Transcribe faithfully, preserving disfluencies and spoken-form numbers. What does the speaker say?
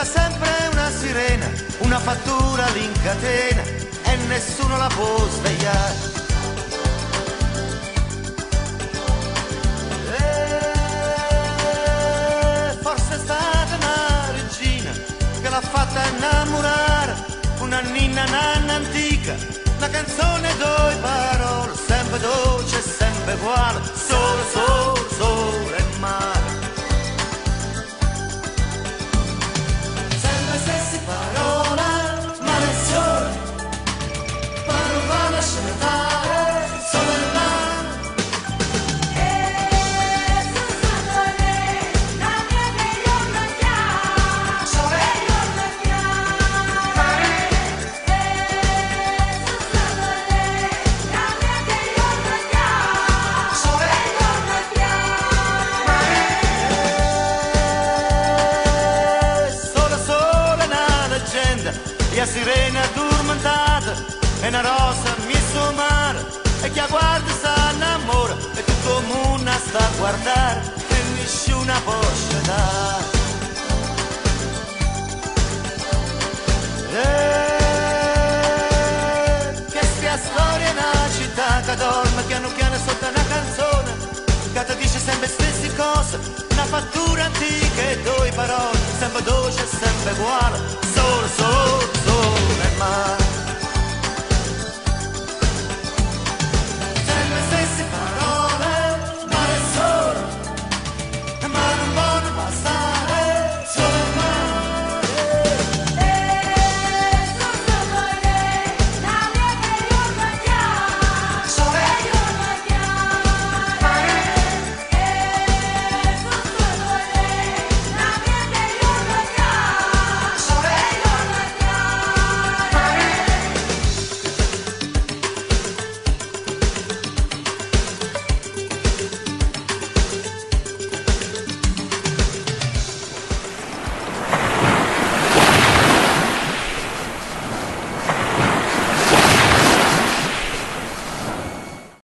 sempre una sirena, una fattura l'incatena e nessuno la può svegliare. E forse è stata una regina che l'ha fatta innamorare, una ninna nanna antica, la canzone due parole, sempre dolce, sempre uguale, sole, sole, sole e mare. Sempre stesse parole, ma le sole, ma non va a lasciare andare, sole e mare. E a sirena addormentata e una rosa mi mare e chi la guarda sta innamora e tutto il mondo sta a guardare e nessuna può scegliere. E che sia storia è una città che dorme piano piano sotto una canzone che ti dice sempre stesse cose, una fattura antica e due parole sempre dolce e sempre uguale, solo solo